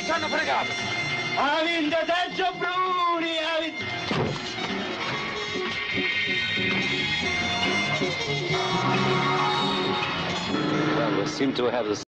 ci hanno fregato. Ha vinto Sergio Bruni, ha vinto... Well, we seem to have the